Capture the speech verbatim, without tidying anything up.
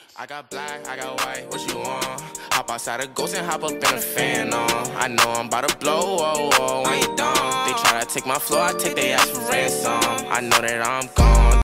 I got black, I got white, what you want? Hop outside a ghost and hop up in a fan on. I know I'm about to blow, whoa, whoa, when you done. They try to take my floor, I take their ass for ransom. I know that I'm gone.